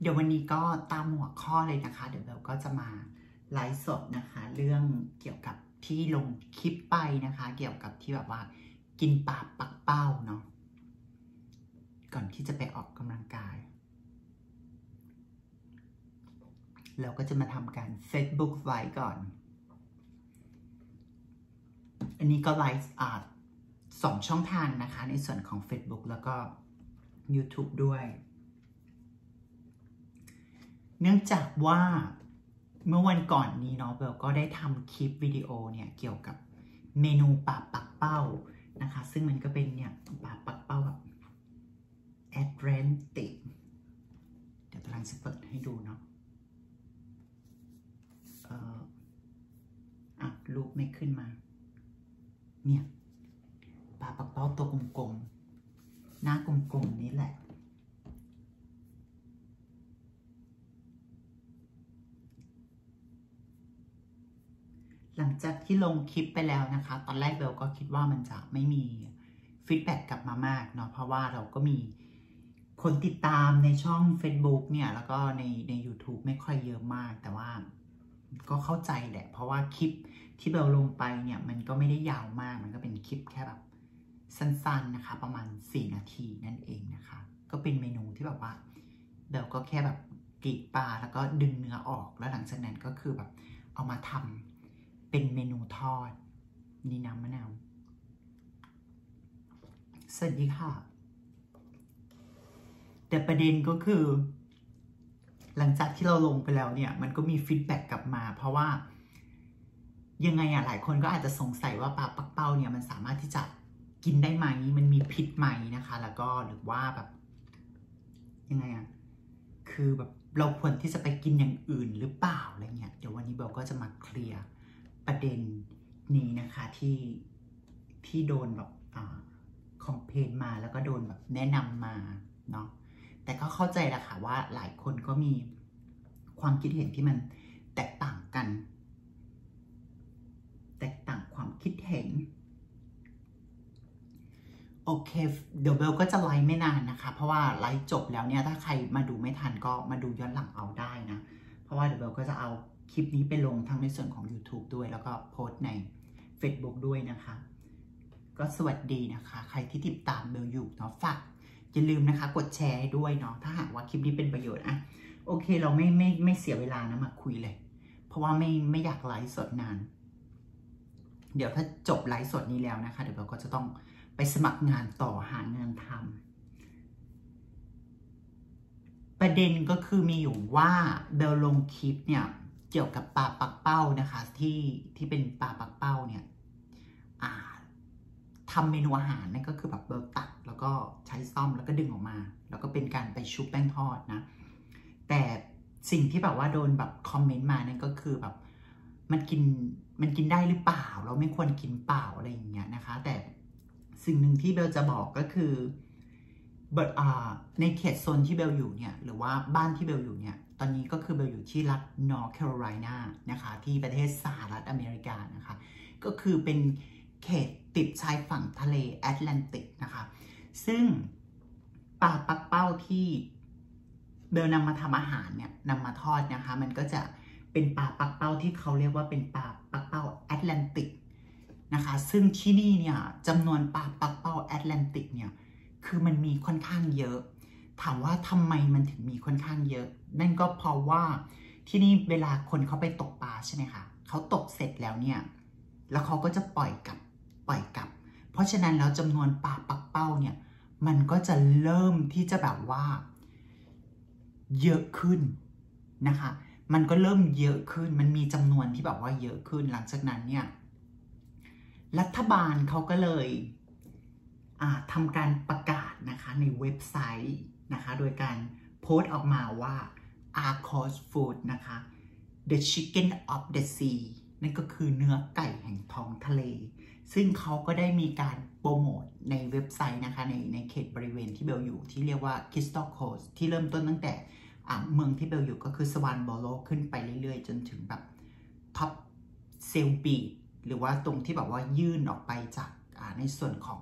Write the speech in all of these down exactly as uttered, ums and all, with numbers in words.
เดี๋ยววันนี้ก็ตามหัวข้อเลยนะคะเดี๋ยวเราก็จะมาไลฟ์สดนะคะเรื่องเกี่ยวกับที่ลงคลิปไปนะคะเกี่ยวกับที่แบบว่ากินปลาปักเป้าเนาะก่อนที่จะไปออกกำลังกายเราก็จะมาทำการ Facebook ไว้ก่อนอันนี้ก็ไลฟ์อ่าสองช่องทางนะคะในส่วนของ Facebook แล้วก็ YouTube ด้วยเนื่องจากว่าเมื่อวันก่อนนี้เนาะเบลก็ได้ทำคลิปวิดีโอเนี่ยเกี่ยวกับเมนูปลาปักเป้านะคะซึ่งมันก็เป็นเนี่ยปลาปักเป้าแบบแอตแลนติกเดี๋ยวกำลังจะเปิดให้ดูเนาะเอ่ออ่ะรูปไม่ขึ้นมาเนี่ยปลาปักเป้าตัวกลมๆหน้ากลมๆนี้แหละหลังจากที่ลงคลิปไปแล้วนะคะตอนแรกเบลก็คิดว่ามันจะไม่มีฟีดแบ็กกลับมามากเนาะเพราะว่าเราก็มีคนติดตามในช่อง Facebook เนี่ยแล้วก็ในใน YouTube ไม่ค่อยเยอะมากแต่ว่าก็เข้าใจแหละเพราะว่าคลิปที่เบลลงไปเนี่ยมันก็ไม่ได้ยาวมากมันก็เป็นคลิปแค่แบบสั้นๆนะคะประมาณสี่นาทีนั่นเองนะคะก็เป็นเมนูที่แบบว่าเบลก็แค่แบบกรีดปลาแล้วก็ดึงเนื้อออกแล้วหลังจากนั้นก็คือแบบเอามาทำเป็นเมนูทอดนี่น้ำมะนาวสวัสดีค่ะแต่ประเด็นก็คือหลังจากที่เราลงไปแล้วเนี่ยมันก็มีฟีดแบ็กกลับมาเพราะว่ายังไงอะหลายคนก็อาจจะสงสัยว่าปลาปักเป้าเนี่ยมันสามารถที่จะกินได้ไหมมันมีพิษไหมนะคะแล้วก็หรือว่าแบบยังไงอะคือแบบเราควรที่จะไปกินอย่างอื่นหรือเปล่าอะไรเงี้ยเดี๋ยววันนี้เบลก็จะมาเคลียร์ประเด็นนี้นะคะที่ที่โดนแบบอ่าคอมเพลนมาแล้วก็โดนแบบแนะนำมาเนาะแต่ก็เข้าใจแหละค่ะว่าหลายคนก็มีความคิดเห็นที่มันแตกต่างกันแตกต่างความคิดเห็นโอเคเดี๋ยวเบลก็จะไลฟ์ไม่นานนะคะเพราะว่าไลฟ์จบแล้วเนี่ยถ้าใครมาดูไม่ทันก็มาดูย้อนหลังเอาได้นะเพราะว่าเดี๋ยวเบลก็จะเอาคลิปนี้ไปลงทั้งในส่วนของ YouTube ด้วยแล้วก็โพสต์ใน Facebook ด้วยนะคะก็สวัสดีนะคะใครที่ติดตามเบลอยู่เนาะฝากอย่าลืมนะคะกดแชร์ให้ด้วยเนาะถ้าหากว่าคลิปนี้เป็นประโยชน์อะโอเคเราไม่ไม่ไม่เสียเวลานะมาคุยเลยเพราะว่าไม่ไม่อยากไลฟ์สดนานเดี๋ยวถ้าจบไลฟ์สดนี้แล้วนะคะเดี๋ยวเบลก็จะต้องไปสมัครงานต่อหางานทำประเด็นก็คือมีอยู่ว่าเบลลงคลิปเนี่ยเกี่ยวกับปลาปักเป้านะคะที่ที่เป็นปลาปักเป้าเนี่ยทำเมนูอาหารนั่นก็คือแบบเบลตักแล้วก็ใช้ซ่อมแล้วก็ดึงออกมาแล้วก็เป็นการไปชุบแป้งทอดนะแต่สิ่งที่แบบว่าโดนแบบคอมเมนต์มานั่นก็คือแบบมันกินมันกินได้หรือเปล่าเราไม่ควรกินเปล่าอะไรอย่างเงี้ยนะคะแต่สิ่งหนึ่งที่เบลจะบอกก็คือเบลในเขตโซนที่เบลอยู่เนี่ยหรือว่าบ้านที่เบลอยู่เนี่ยตอนนี้ก็คือเบลอยู่ที่รัฐนอร์ทแคโรไลนานะคะที่ประเทศสหรัฐอเมริกานะคะก็คือเป็นเขตติดชายฝั่งทะเลแอตแลนติกนะคะซึ่งปลาปักเป้าที่เบลนำมาทำอาหารเนี่ยนำมาทอดนะคะมันก็จะเป็นปลาปักเป้าที่เขาเรียกว่าเป็นปลาปักเป้าแอตแลนติกนะคะซึ่งที่นี่เนี่ยจำนวนปลาปักเป้าแอตแลนติกเนี่ยคือมันมีค่อนข้างเยอะถามว่าทำไมมันถึงมีค่อนข้างเยอะนั่นก็เพราะว่าที่นี่เวลาคนเขาไปตกปลาใช่ไหมคะเขาตกเสร็จแล้วเนี่ยแล้วเขาก็จะปล่อยกลับปล่อยกลับเพราะฉะนั้นแล้วจำนวนปลาปักเป้าเนี่ยมันก็จะเริ่มที่จะแบบว่าเยอะขึ้นนะคะมันก็เริ่มเยอะขึ้นมันมีจำนวนที่แบบว่าเยอะขึ้นหลังจากนั้นเนี่ยรัฐบาลเขาก็เลยทำการประกาศนะคะในเว็บไซต์นะคะโดยการโพสต์ออกมาว่า Arcos Food นะคะ The Chicken of the Sea นั่นก็คือเนื้อไก่แห่งท้องทะเลซึ่งเขาก็ได้มีการโปรโมทในเว็บไซต์นะคะในในเขตบริเวณที่เบลอยู่ที่เรียกว่า Crystal Coast ที่เริ่มต้นตั้งแต่เมืองที่เบลอยู่ก็คือสวานบอโลขึ้นไปเรื่อยๆจนถึงแบบท็อปเซลบีหรือว่าตรงที่แบบว่ายื่นออกไปจากในส่วนของ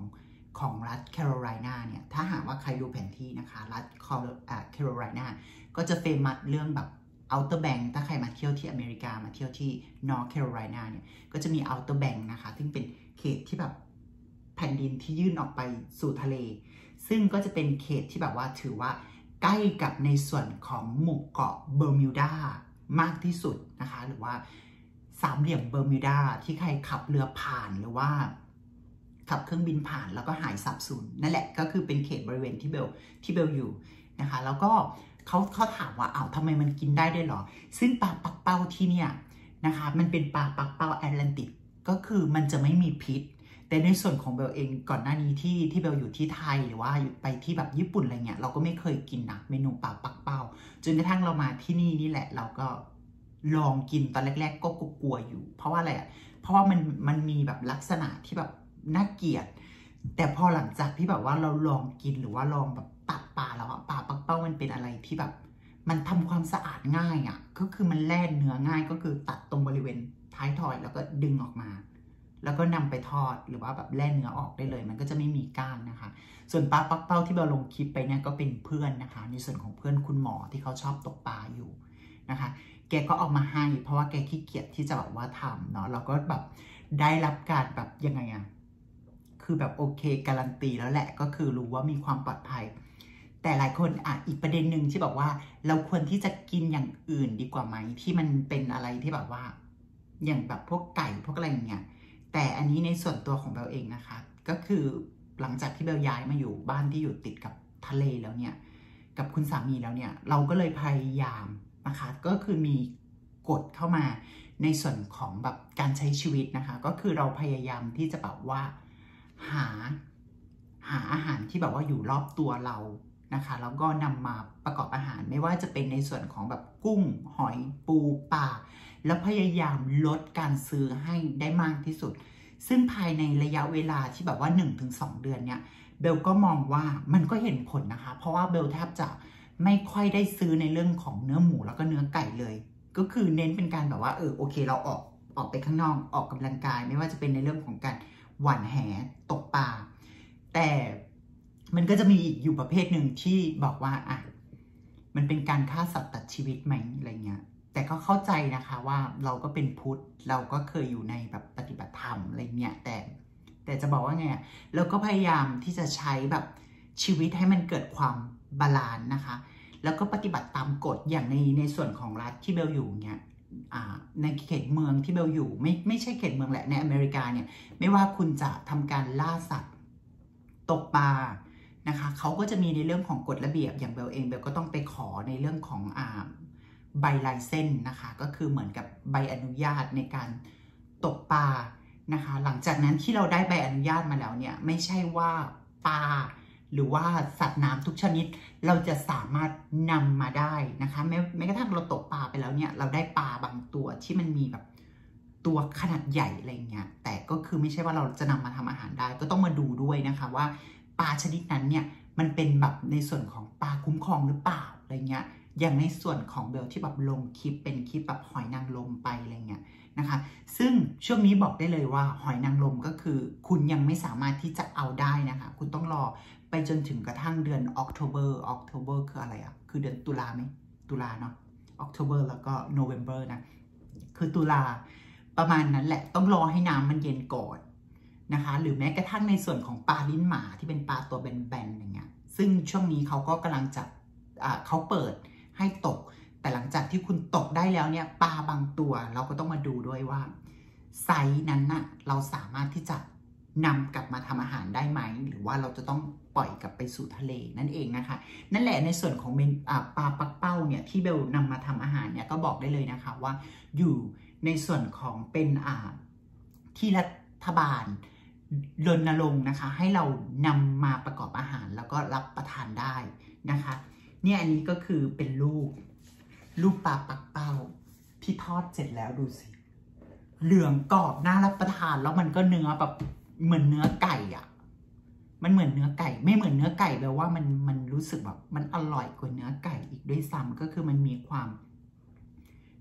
ของรัฐแคโรไลนาเนี่ยถ้าหากว่าใครดูแผนที่นะคะรัฐแคโรไลนาก็จะเฟมัสเรื่องแบบ Outer Bank ถ้าใครมาเที่ยวที่อเมริกามาเที่ยวที่ North Carolina เนี่ยก็จะมี Outer Bank นะคะซึ่งเป็นเขตที่แบบแผ่นดินที่ยื่นออกไปสู่ทะเลซึ่งก็จะเป็นเขตที่แบบว่าถือว่าใกล้กับในส่วนของหมู่เกาะเบอร์มิวดามากที่สุดนะคะหรือว่าสามเหลี่ยมเบอร์มิวดาที่ใครขับเรือผ่านหรือว่าขับเครื่องบินผ่านแล้วก็หายสับสูญนั่นแหละก็คือเป็นเขตบริเวณที่เบลที่เบลอยู่นะคะแล้วก็เขาเขาถามว่าอ้าวทำไมมันกินได้ด้วยหรอซึ่งปลาปักเป้าที่เนี่ยนะคะมันเป็นปลาปักเป้าแอตแลนติกก็คือมันจะไม่มีพิษแต่ในส่วนของเบลเองก่อนหน้านี้ที่ที่เบลอยู่ที่ไทยหรือว่าไปที่แบบญี่ปุ่นอะไรเงี้ยเราก็ไม่เคยกินนะเมนูปลาปักเป้าจนกระทั่งเรามาที่นี่นี่แหละเราก็ลองกินตอนแรกๆก็กลัวอยู่เพราะว่าอะไรอ่ะเพราะว่ามันมันมีแบบลักษณะที่แบบน่าเกลียดแต่พอหลังจากที่แบบว่าเราลองกินหรือว่าลองแบบตัดปลาแล้วอะปลาปักเป้ามันเป็นอะไรที่แบบมันทำความสะอาดง่ายอ่ะก็คือมันแล่เนื้อง่ายก็คือตัดตรงบริเวณท้ายทอยแล้วก็ดึงออกมาแล้วก็นำไปทอดหรือว่าแบบแล่เนื้อออกได้เลยมันก็จะไม่มีก้างนะคะส่วนปลาปักเป้าที่เราลงคลิปไปเนี่ยก็เป็นเพื่อนนะคะในส่วนของเพื่อนคุณหมอที่เขาชอบตกปลาอยู่นะคะแกก็เอามาให้เพราะว่าแกขี้เกียจที่จะแบบว่าทำเนาะเราก็แบบได้รับการแบบยังไงอะคือแบบโอเคการันตีแล้วแหละก็คือรู้ว่ามีความปลอดภัยแต่หลายคนอ่ะอีกประเด็นหนึ่งที่บอกว่าเราควรที่จะกินอย่างอื่นดีกว่าไหมที่มันเป็นอะไรที่แบบว่าอย่างแบบพวกไก่พวกอะไรอย่างเงี้ยแต่อันนี้ในส่วนตัวของเบลเองนะคะก็คือหลังจากที่เบลย้ายมาอยู่บ้านที่อยู่ติดกับทะเลแล้วเนี่ยกับคุณสามีแล้วเนี่ยเราก็เลยพยายามนะคะก็คือมีกฎเข้ามาในส่วนของแบบการใช้ชีวิตนะคะก็คือเราพยายามที่จะแบบว่าหาหาอาหารที่แบบว่าอยู่รอบตัวเรานะคะแล้วก็นำมาประกอบอาหารไม่ว่าจะเป็นในส่วนของแบบกุ้งหอยปูปลาแล้วพยายามลดการซื้อให้ได้มากที่สุดซึ่งภายในระยะเวลาที่แบบว่า หนึ่งถึงสอง เดือนเนี่ยเบลก็มองว่ามันก็เห็นผลนะคะเพราะว่าเบลแทบจะไม่ค่อยได้ซื้อในเรื่องของเนื้อหมูแล้วก็เนื้อไก่เลยก็คือเน้นเป็นการแบบว่าเออโอเคเราออกออกไปข้างนอกออกกำลังกายไม่ว่าจะเป็นในเรื่องของการหว่านแหตกปลาแต่มันก็จะมีอีกอยู่ประเภทหนึ่งที่บอกว่าอ่ะมันเป็นการฆ่าสัตว์ตัดชีวิตไหมอะไรเงี้ยแต่ก็เข้าใจนะคะว่าเราก็เป็นพุทธเราก็เคยอยู่ในแบบปฏิบัติธรรมอะไรเงี้ยแต่แต่จะบอกว่าไงเราก็พยายามที่จะใช้แบบชีวิตให้มันเกิดความบาลานซ์นะคะแล้วก็ปฏิบัติตามกฎอย่างในในส่วนของรัฐที่เบลอยู่เนี่ยในเขตเมืองที่เบลอยู่ไม่ไม่ใช่เขตเมืองแหละในอเมริกาเนี่ยไม่ว่าคุณจะทำการล่าสัตว์ตกปลานะคะเขาก็จะมีในเรื่องของกฎระเบียบอย่างเบลเองเบลก็ต้องไปขอในเรื่องของอ่าใบไลเซนส์นะคะก็คือเหมือนกับใบอนุญาตในการตกปลานะคะหลังจากนั้นที่เราได้ใบอนุญาตมาแล้วเนี่ยไม่ใช่ว่าปลาหรือว่าสัตว์น้ำทุกชนิดเราจะสามารถนำมาได้นะคะแม้แม้กระทั่งเราตกปลาไปแล้วเนี่ยเราได้ปลาบางตัวที่มันมีแบบตัวขนาดใหญ่อะไรเงี้ยแต่ก็คือไม่ใช่ว่าเราจะนำมาทำอาหารได้ก็ต้องมาดูด้วยนะคะว่าปลาชนิดนั้นเนี่ยมันเป็นแบบในส่วนของปลาคุ้มครองหรือเปล่าอะไรเงี้ยอย่างในส่วนของเบลที่แบบลงคลิปเป็นคลิปแบบหอยนางรมไปอะไรเงี้ยนะคะซึ่งช่วงนี้บอกได้เลยว่าหอยนางรมก็คือคุณยังไม่สามารถที่จะเอาได้นะคะคุณต้องรอไปจนถึงกระทั่งเดือนออกโทเบอร์ออกโทเบอร์คืออะไรอ่ะคือเดือนตุลาไหมตุลาเนาะออกโทเบอร์แล้วก็โนเวมเบอร์นะคือตุลาประมาณนั้นแหละต้องรอให้น้ำมันเย็นก่อนนะคะหรือแม้กระทั่งในส่วนของปลาลิ้นหมาที่เป็นปลาตัวแบนๆอย่างเงี้ยซึ่งช่วงนี้เขาก็กำลังจะเขาเปิดให้ตกแต่หลังจากที่คุณตกได้แล้วเนี่ยปลาบางตัวเราก็ต้องมาดูด้วยว่าไซส์นั้นน่ะเราสามารถที่จะนำกลับมาทำอาหารได้ไหมหรือว่าเราจะต้องปล่อยกลับไปสู่ทะเลนั่นเองนะคะนั่นแหละในส่วนของเมนปลาปักเป้าเนี่ยที่เบลนำมาทำอาหารเนี่ยก็บอกได้เลยนะคะว่าอยู่ในส่วนของเป็นอ่าที่รัฐบาลรณรงค์นะคะให้เรานำมาประกอบอาหารแล้วก็รับประทานได้นะคะเนี่ยอันนี้ก็คือเป็นรูปรูปปลาปักเป้าที่ทอดเสร็จแล้วดูสิเหลืองกรอบน่ารับประทานแล้วมันก็เนื้อแบบเหมือนเนื้อไก่อ่ะมันเหมือนเนื้อไก่ไม่เหมือนเนื้อไก่แปลว่ามันมันรู้สึกแบบมันอร่อยกว่าเนื้อไก่อีกด้วยซ้ำก็คือมันมีความ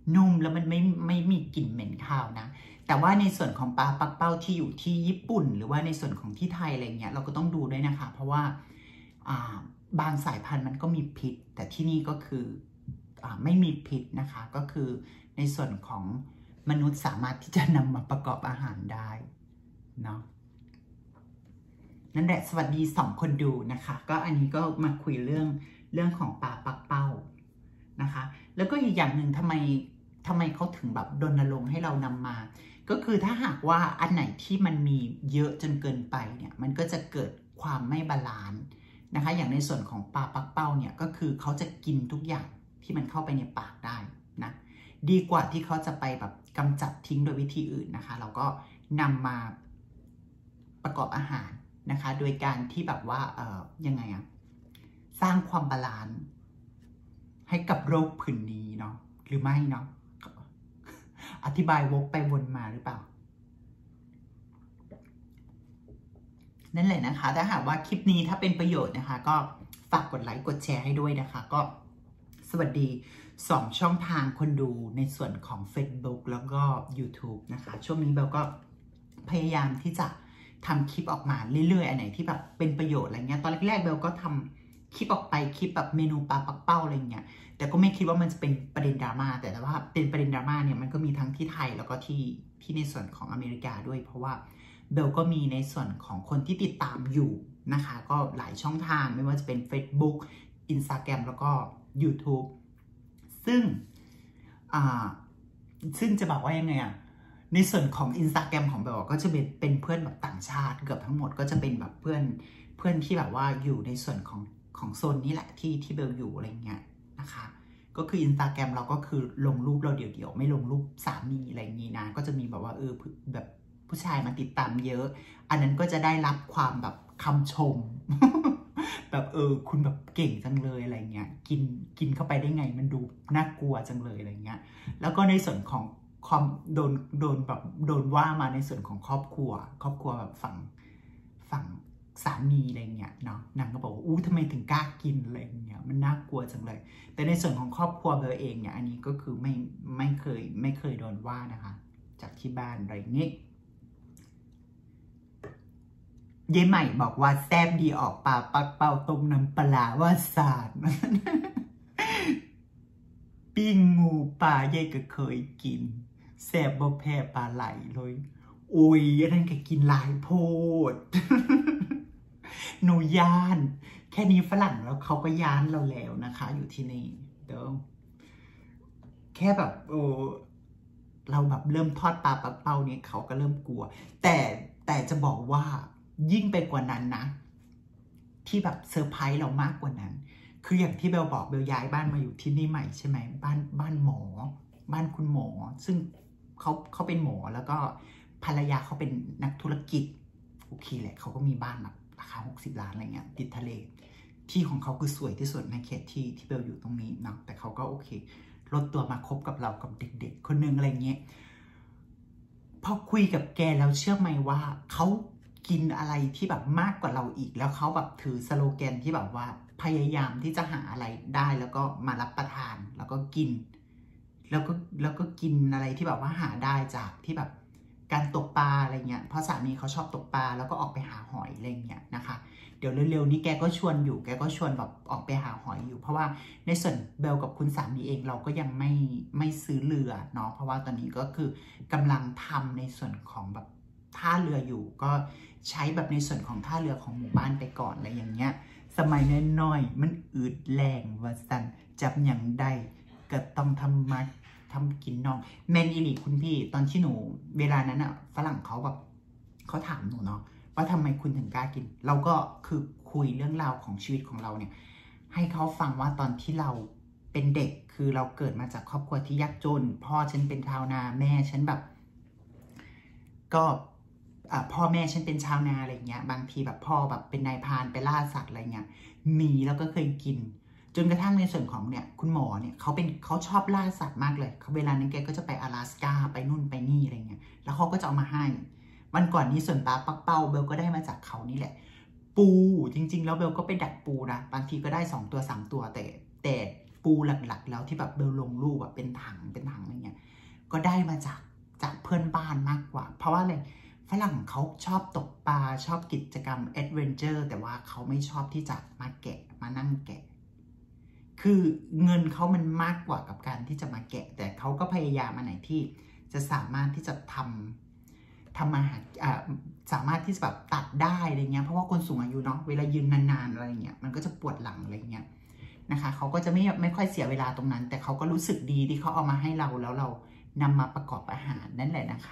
นุ่มแล้วมันไม่ไม่มีกลิ่นเหม็นคาวนะแต่ว่าในส่วนของปลาปักเป้าที่อยู่ที่ญี่ปุ่นหรือว่าในส่วนของที่ไทยอะไรเงี้ยเราก็ต้องดูด้วยนะคะเพราะว่าบางสายพันธุ์มันก็มีพิษแต่ที่นี่ก็คืออไม่มีพิษนะคะก็คือในส่วนของมนุษย์สามารถที่จะนำมาประกอบอาหารได้เนาะนั่นแหละสวัสดีสองคนดูนะคะก็อันนี้ก็มาคุยเรื่องเรื่องของปลาปักเป้านะคะแล้วก็อีกอย่างหนึ่งทำไมทำไมเขาถึงแบบรณรงค์ให้เรานำมาก็คือถ้าหากว่าอันไหนที่มันมีเยอะจนเกินไปเนี่ยมันก็จะเกิดความไม่บาลานซ์นะคะอย่างในส่วนของปลาปักเป้าเนี่ยก็คือเขาจะกินทุกอย่างที่มันเข้าไปในปากได้นะดีกว่าที่เขาจะไปแบบกำจัดทิ้งโดยวิธีอื่นนะคะเราก็นำมาประกอบอาหารนะคะโดยการที่แบบว่าเอ่อยังไงอะสร้างความบาลานซ์ให้กับโรคผื่นนี้เนาะหรือไม่เนาะอธิบายวกไปวนมาหรือเปล่านั่นแหละนะคะถ้าหากว่าคลิปนี้ถ้าเป็นประโยชน์นะคะก็ฝากกดไลค์กดแชร์ให้ด้วยนะคะก็สวัสดีสองช่องทางคนดูในส่วนของ Facebook แล้วก็ YouTube นะคะช่วงนี้เบลก็พยายามที่จะทำคลิปออกมาเรื่อยๆอันไหนที่แบบเป็นประโยชน์อะไรเงี้ยตอนแรกๆเบลก็ทำคลิปออกไปคลิปแบบเมนูปลาปักเป้าอะไรเงี้ยแต่ก็ไม่คิดว่ามันจะเป็นประเด็นดราม่าแต่ว่าเป็นประเด็นดราม่าเนี่ยมันก็มีทั้งที่ไทยแล้วก็ที่ที่ในส่วนของอเมริกาด้วยเพราะว่าเบลก็มีในส่วนของคนที่ติดตามอยู่นะคะก็หลายช่องทางไม่ว่าจะเป็น Facebook Instagram แล้วก็ YouTube ซึ่งอ่าซึ่งจะบอกว่ายังไงอะในส่วนของ Instagram ของเบลก็จะเป็นเป็นเพื่อนแบบต่างชาติเกือบทั้งหมดก็จะเป็นแบบเพื่อนเพื่อนที่แบบว่าอยู่ในส่วนของของโซนนี้แหละที่ที่เบลอยู่อะไรเงี้ยนะคะก็คือ Instagram เราก็คือลงรูปเราเดี่ยวๆไม่ลงรูปสามีอะไรอย่างนี้นะก็จะมีแบบว่าเออแบบผู้ชายมาติดตามเยอะอันนั้นก็จะได้รับความแบบคำชม แบบเออคุณแบบเก่งจังเลยอะไรเงี้ยกินกินเข้าไปได้ไงมันดูน่ากลัวจังเลยอะไรเงี้ยแล้วก็ในส่วนของความโดนโดนแบบโดนว่ามาในส่วนของครอบครัวครอบครัวแบบฝั่งฝั่งสามีอะไรเงี้ยเนาะนางก็บอกว่าอู้ทำไมถึงกล้ากินอะไรเงี้ยมันน่ากลัวจังเลยแต่ในส่วนของครอบครัวเบลเองเนี่ยอันนี้ก็คือไม่ไม่เคยไม่เคยโดนว่านะคะจากที่บ้านอะไรเงี้ยเย้ใหม่บอกว่าแซบดีออกปลาปักเป้าต้มน้ำปลาว่าสาดปิ้งงูปลาเย้ก็เคยกินแซบบ่แพ้ปลาไหลเลยโอ้ยอันนั้นก็กินหลายโพดหนูย่านแค่นี้ฝรั่งแล้วเขาก็ย่านเราแล้วนะคะอยู่ที่นี่เดี๋ยวแค่แบบโอ้เราแบบเริ่มทอดปลาปักเป้าเนี่ยเขาก็เริ่มกลัวแต่แต่จะบอกว่ายิ่งไปกว่านั้นนะที่แบบเซอร์ไพรส์เรามากกว่านั้นคืออย่างที่เบลบอกเบลย้ายบ้านมาอยู่ที่นี่ใหม่ใช่ไหมบ้านบ้านหมอบ้านคุณหมอซึ่งเขาเขาเป็นหมอแล้วก็ภรรยาเขาเป็นนักธุรกิจโอเคแหละเขาก็มีบ้านแบบราคาหกสิบล้านอะไรเงี้ยติดทะเลที่ของเขาคือสวยที่สุดในเขตที่ที่เบลอยู่ตรงนี้เนาะแต่เขาก็โอเคลดตัวมาคบกับเรากับเด็กๆคนนึงอะไรเงี้ยพอคุยกับแกแล้วเชื่อไหมว่าเขากินอะไรที่แบบมากกว่าเราอีกแล้วเขาแบบถือสโลแกนที่แบบว่าพยายามที่จะหาอะไรได้แล้วก็มารับประทานแล้วก็กินแล้วก็แล้วก็กินอะไรที่แบบว่าหาได้จากที่แบบการตกปลาอะไรเงี้ยเพราะสามีเขาชอบตกปลาแล้วก็ออกไปหาหอยอะไรเงี้ยนะคะเดี๋ยวเร็วๆนี้แกก็ชวนอยู่แกก็ชวนแบบออกไปหาหอยอยู่เพราะว่าในส่วนเบลกับคุณสามีเองเราก็ยังไม่ไม่ซื้อเรือเนาะเพราะว่าตอนนี้ก็คือกำลังทำในส่วนของแบบท่าเรืออยู่ก็ใช้แบบในส่วนของท่าเรือของหมู่บ้านไปก่อนอะไรอย่างเงี้ยสมัยน้อยๆมันอืดแรงว่าสันจับอย่างใดก็ต้องทำมัดทำกินน้องแมนอิลิคุณพี่ตอนที่หนูเวลานั้นอะฝรั่งเขาแบบเขาถามหนูเนาะว่าทำไมคุณถึงกล้ากินเราก็คือคุยเรื่องราวของชีวิตของเราเนี่ยให้เขาฟังว่าตอนที่เราเป็นเด็กคือเราเกิดมาจากครอบครัวที่ยากจนพ่อฉันเป็นชาวนาแม่ฉันแบบก็พ่อแม่ฉันเป็นชาวนาอะไรเงี้ยบางทีแบบพ่อแบบเป็นนายพรานไปล่าสัตว์อะไรเงี้ยมีแล้วก็เคยกินจนกระทั่งในส่วนของเนี่ยคุณหมอเนี่ยเขาเป็นเขาชอบล่าสัตว์มากเลยเขาเวลานั้นแกก็จะไป阿拉斯加ไปนู่นไปนี่อะไรเงี้ยแล้วเขาก็จะเอามาให้วันก่อนนี้ส่วนปลาปักเป้าเบลก็ได้มาจากเขานี่แหละปูจริงๆแล้วเบลก็ไปดักปูนะบางทีก็ได้สองตัวสามตัวแต่แต่ปูหลักๆแล้วที่แบบเบลลงรูปแบบเป็นถังเป็นถังอะไรเงี้ยก็ได้มาจากจากเพื่อนบ้านมากกว่าเพราะว่าอะไรฝรั่งเขาชอบตกปลาชอบกิจกรรมแอดเวนเจอร์แต่ว่าเขาไม่ชอบที่จะมาแกะมานั่งแกะคือเงินเขามันมากกว่ากับการที่จะมาแกะแต่เขาก็พยายามอันไหนที่จะสามารถที่จะทำทำมาหาสามารถที่จะแบบตัดได้อะไรเงี้ยเพราะว่าคนสูงอายุเนาะเวลายืนนานๆอะไรเงี้ยมันก็จะปวดหลังอะไรเงี้ยนะคะเขาก็จะไม่ไม่ค่อยเสียเวลาตรงนั้นแต่เขาก็รู้สึกดีที่เขาเอามาให้เราแล้วเรานำมาประกอบอาหารนั่นแหละนะคะ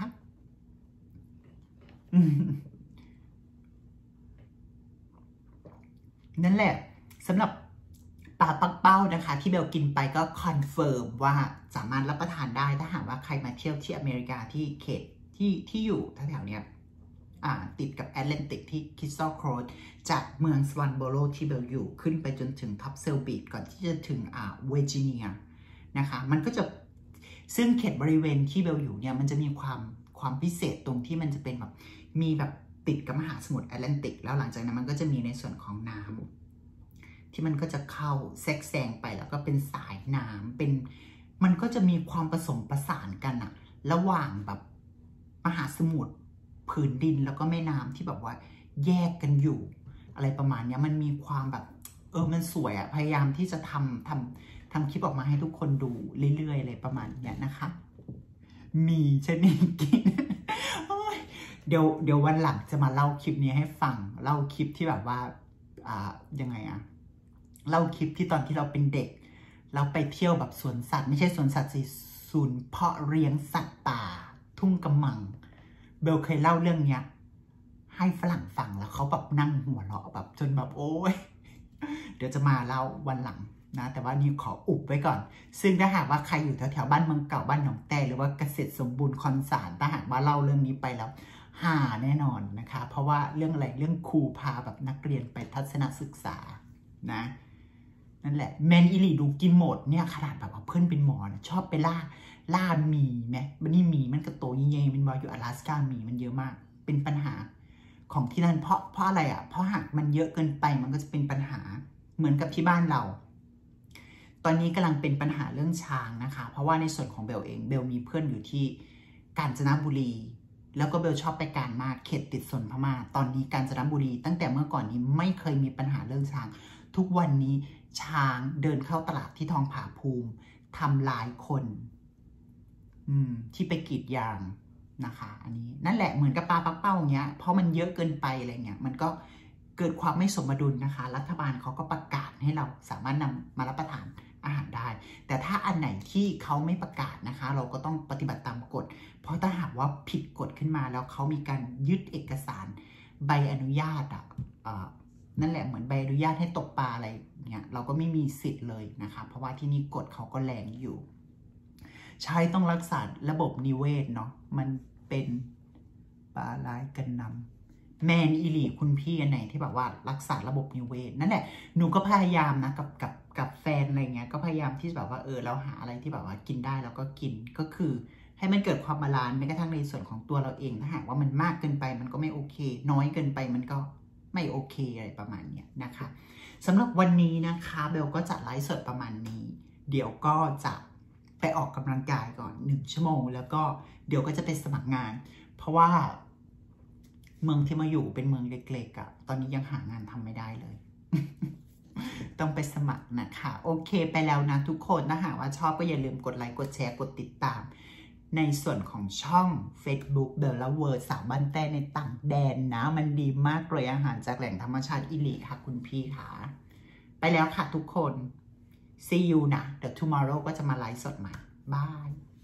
นั่นแหละสำหรับปลาปักเป้านะคะที่เบลกินไปก็คอนเฟิร์มว่าสามารถรับประทานได้ถ้าหากว่าใครมาเที่ยวที่อเมริกาที่เขตที่ที่อยู่แถวๆเนี้ยติดกับแอตแลนติกที่คริสตัลโครดจากเมืองสวันโบโรที่เบลอยู่ขึ้นไปจนถึงท็อปเซลบีดก่อนที่จะถึงอ่าเวอร์จิเนียนะคะมันก็จะซึ่งเขตบริเวณที่เบลอยู่เนี่ยมันจะมีความความพิเศษตรงที่มันจะเป็นแบบมีแบบติดกับมหาสมุทรแอตแลนติกแล้วหลังจากนั้นมันก็จะมีในส่วนของน้ำที่มันก็จะเข้าแทรกแซงไปแล้วก็เป็นสายน้ำเป็นมันก็จะมีความผสมผสานกันอะระหว่างแบบมหาสมุทรผืนดินแล้วก็แม่น้ำที่แบบว่าแยกกันอยู่อะไรประมาณนี้มันมีความแบบเออมันสวยอะพยายามที่จะทำทำทำคลิปออกมาให้ทุกคนดูเรื่อยๆอะไรประมาณนี้นะคะมีชนิดกินเดี๋ยวเดี๋ยววันหลังจะมาเล่าคลิปนี้ให้ฟังเล่าคลิปที่แบบว่าอ่ายังไงอะเล่าคลิปที่ตอนที่เราเป็นเด็กเราไปเที่ยวแบบสวนสัตว์ไม่ใช่สวนสัตว์สิศูนย์เพาะเลี้ยงสัตว์ป่าทุ่งกำมังเบลเคยเล่าเรื่องเนี้ยให้ฝรั่งฟังแล้วเขาแบบนั่งหัวเราะแบบจนแบบโอ้ยเดี๋ยวจะมาเล่าวันหลังนะแต่ว่านี่ขออุบไว้ก่อนซึ่งถ้าหากว่าใครอยู่แถวๆบ้านเมืองเก่าบ้านหนองแตหรือว่าเกษตรสมบูรณ์คอนสารถ้าหากว่าเล่าเรื่องนี้ไปแล้วหาแน่นอนนะคะเพราะว่าเรื่องอะไรเรื่องครูพาแบบนักเรียนไปทัศนศึกษานะนั่นแหละแมนอิลีดูกินหมดเนี่ยขนาดแบบว่าเพื่อนเป็นหมอนะชอบไปล่าล่ามีไหมมันนี่มีมันกระโตยิ่งใหญ่เป็นบอยอยู่阿拉斯加มีมันเยอะมากเป็นปัญหาของที่นั่นเพราะเพราะอะไรอ่ะเพราะหากมันเยอะเกินไปมันก็จะเป็นปัญหาเหมือนกับที่บ้านเราตอนนี้กำลังเป็นปัญหาเรื่องช้างนะคะเพราะว่าในส่วนของเบลเองเบลมีเพื่อนอยู่ที่กาญจนบุรีแล้วก็เบลชอบไปการมากเขตติดสนพม่าตอนนี้กาญจนบุรีตั้งแต่เมื่อก่อนนี้ไม่เคยมีปัญหาเรื่องช้างทุกวันนี้ช้างเดินเข้าตลาดที่ทองผาภูมิทำลายคนที่ไปกรีดยางนะคะอันนี้นั่นแหละเหมือนกับปลาปักเป้าเงี้ยเพราะมันเยอะเกินไปอะไรเงี้ยมันก็เกิดความไม่สมดุลนะคะรัฐบาลเขาก็ประกาศให้เราสามารถนำมารับประทานอาหารได้แต่ถ้าอันไหนที่เขาไม่ประกาศนะคะเราก็ต้องปฏิบัติตามกฎเพราะถ้าหากว่าผิดกฎขึ้นมาแล้วเขามีการยึดเอกสารใบอนุญาตอ่ะนั่นแหละเหมือนใบอนุญาตให้ตกปลาอะไรเงี้ยเราก็ไม่มีสิทธิ์เลยนะคะเพราะว่าที่นี่กฎเขาก็แรงอยู่ใช้ต้องรักษาระบบนิเวศเนาะมันเป็นปลาร้ายกันนำแมนอีหลีคุณพี่อันไหนที่แบบว่ารักษาระบบนิเวศนั่นแหละหนูก็พยายามนะกับกับกับแฟนอะไรเงี้ยก็พยายามที่แบบว่าเออเราหาอะไรที่แบบว่ากินได้แล้วก็กินก็คือให้มันเกิดความบาลานซ์แม้กระทั่งในส่วนของตัวเราเองถ้าหากว่ามันมากเกินไปมันก็ไม่โอเคน้อยเกินไปมันก็ไม่โอเคอะไรประมาณนี้นะคะสำหรับวันนี้นะคะเบลก็จะไลฟ์สดประมาณนี้เดี๋ยวก็จะไปออกกำลังกายก่อนหนึ่งชั่วโมงแล้วก็เดี๋ยวก็จะไปสมัครงานเพราะว่าเมืองที่มาอยู่เป็นเมืองเล็กๆอ่ะตอนนี้ยังหางานทำไม่ได้เลย ต้องไปสมัครนะคะโอเคไปแล้วนะทุกคนถ้าหากว่าชอบก็อย่าลืมกดไลค์กดแชร์กดติดตามในส่วนของช่อง Facebook เบลล่าเวิร์ดสาวบ้านแต้ในต่างแดนนะมันดีมากเลยอาหารจากแหล่งธรรมชาติอิลีค่ะคุณพี่ค่ะไปแล้วค่ะทุกคน see you นะเดี๋ยว tomorrow ก็จะมาไลฟ์สดใหม่บาย